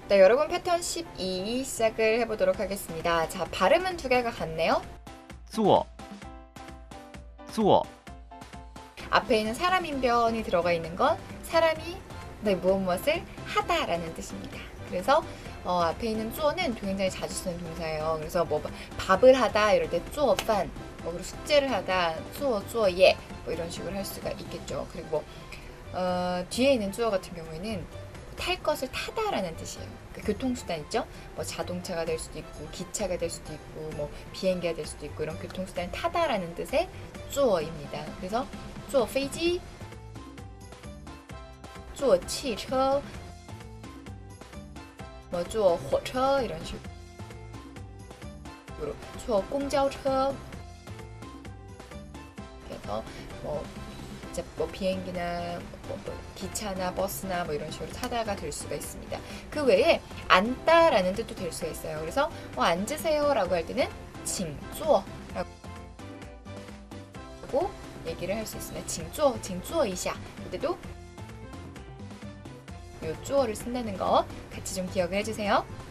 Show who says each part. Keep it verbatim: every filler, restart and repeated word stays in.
Speaker 1: 네, 여러분 패턴 십이 시작을 해보도록 하겠습니다. 자, 발음은 두 개가 같네요.
Speaker 2: 做做
Speaker 1: 앞에 있는 사람 인변이 들어가 있는 건 사람이 네, 무엇 무엇을 하다라는 뜻입니다. 그래서 어, 앞에 있는 쪼는 굉장히 자주 쓰는 동사예요. 그래서 뭐 밥을 하다 이럴 때 쪼饭, 뭐 그리고 숙제를 하다 쪼 쪼예 뭐 이런 식으로 할 수가 있겠죠. 그리고 뭐 어, 뒤에 있는 쪼어 같은 경우에는 탈 것을 타다라는 뜻이에요. 그 교통수단 있죠? 뭐 자동차가 될 수도 있고 기차가 될 수도 있고 뭐 비행기가 될 수도 있고 이런 교통수단을 타다라는 뜻의 쪼어입니다. 그래서 坐飞机, 坐汽车, 뭐 坐火车 이런 식으로 坐公交车 그래서 뭐 이제 뭐 비행기나 뭐, 뭐 기차나 버스나 뭐 이런 식으로 타다가 될 수가 있습니다. 그 외에 앉다라는 뜻도 될 수가 있어요. 그래서 뭐 앉으세요라고 할 때는 请坐 라고 얘기를 할 수 있습니다. 请坐,请坐一下 그때도 요 쪼어를 쓴다는 거 같이 좀 기억을 해주세요.